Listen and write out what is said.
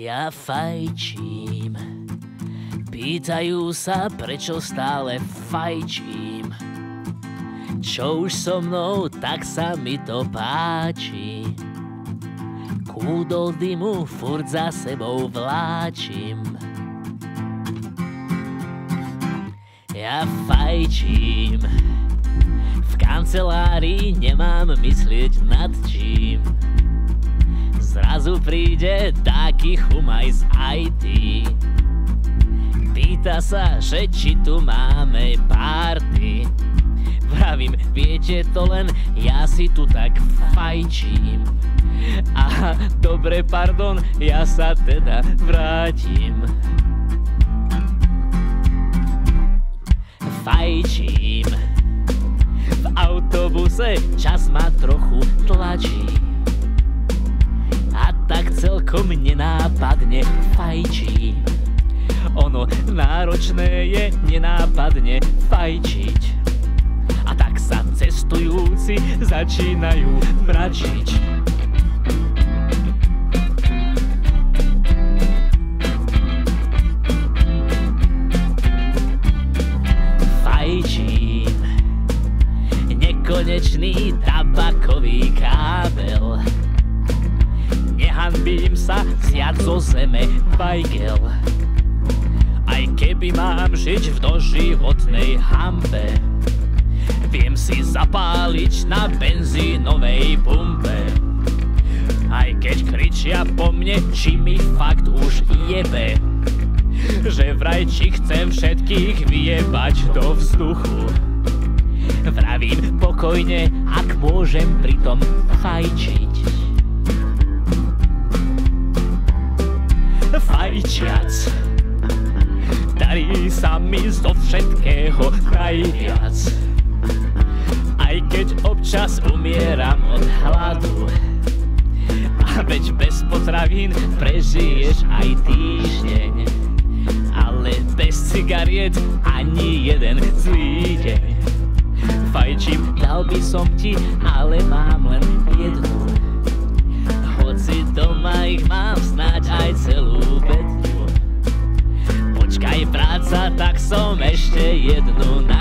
Ja fajčím, pýtajú sa, prečo stále fajčím. Čo už so mnou, tak sa mi to páči. Kúdol dymu furt za sebou vláčim. Ja fajčím, v kancelárii nemám myslieť nad čím. Zrazu príde taký chumaj z IT. Pýta sa, že či tu máme party. Vravím, viete to len, ja si tu tak fajčím. Aha, dobre, pardon, ja sa teda vrátim. Fajčím, v autobuse čas ma trochu tlačí. A tak celkom nenápadne fajčím. Ono náročné je nenápadne fajčiť. A tak sa cestujúci začínajú mračiť. Fajčím nekonečný tabakový kábel. Nehanbím sa zjať zo zeme bajgel. Aj keby mám žiť v doživotnej hanbe, viem si zapáliť na benzínovej pumpe. Aj keď kričia po mne, či mi fakt už jebe, že vraj či chcem všetkých vyjebať do vzduchu. Vravím pokojne, ak môžem pritom fajčiť. Fajčiac darí sa mi zo všetkého najviac. Aj keď občas umieram od hladu, a veď bez potravín prežiješ aj týždeň. Ale bez cigariet ani jeden zlý deň. Fajčím, dal by som ti, ale mám len jednu. Hoci doma ich mám snáď aj celú bedňu. Počkaj, práca, tak som ešte jednu